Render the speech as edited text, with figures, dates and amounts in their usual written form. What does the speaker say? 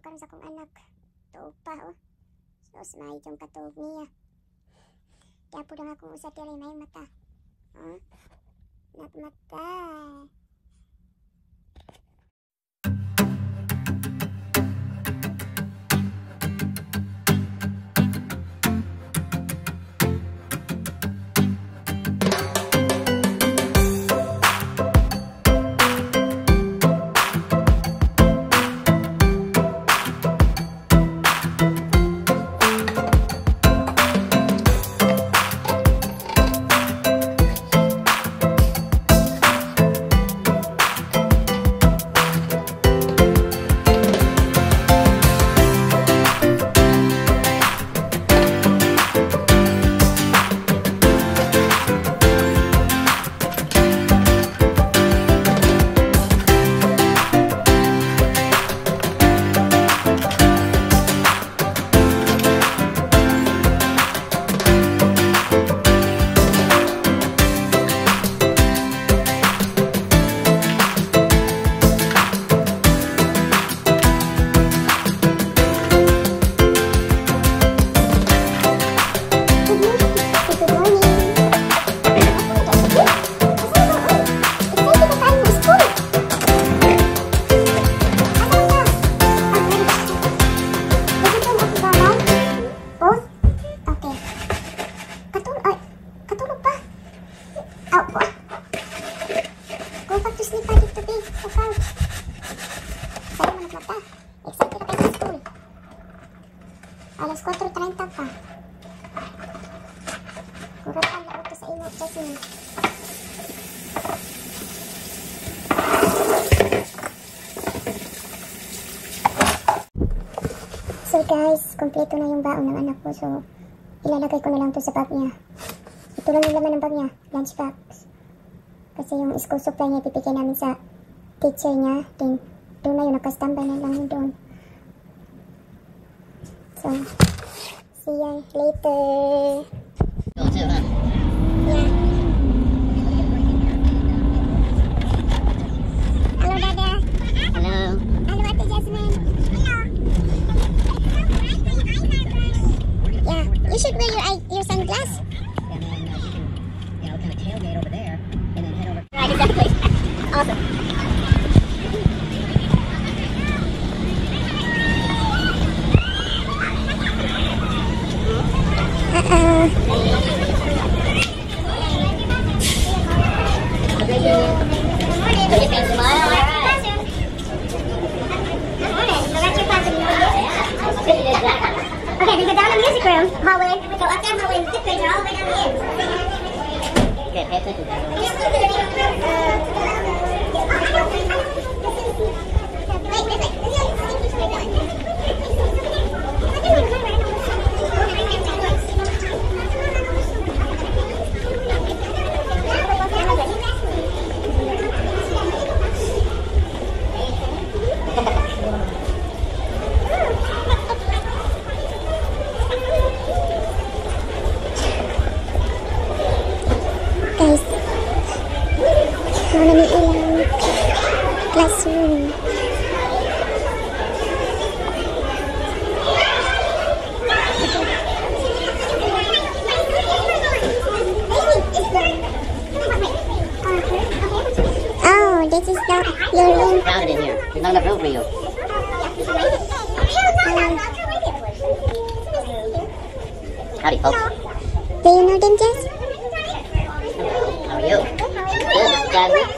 karon sa kong anak. Tuog pa oh. Sus may jong katuog niya. Kaya po lang akong usa diri may mata. Mata. Alas 4:30 pa. Kuratan na ito sa imo kasi. So guys, kompleto na yung baon ng anak ko. So, ilalagay ko na lang to sa bag niya. Ito lang yung laman ng bag niya. Lunch box. Kasi yung school supply niya, ipipigay namin sa teacher niya. Then, doon na yun. Nakastambay na lang yun doon. So, see you later. Yeah. Hello, Dada. Hello. Hello, Ate Jasmine. Hello. Yeah, you should wear your sunglasses. And then you can, kind of tailgate over there, and then head over. Right, exactly. Awesome. Okay, then go down the music room, hallway, go up that hallway, and fifth grade, all the way down here. Okay, pay attention. Guys, mana ni ilang classroom. Oh, this is not your room. Crowded in here. There's not enough room for you. Howdy, folks. Do you know them, Jess? How are you? Good, Jasmine.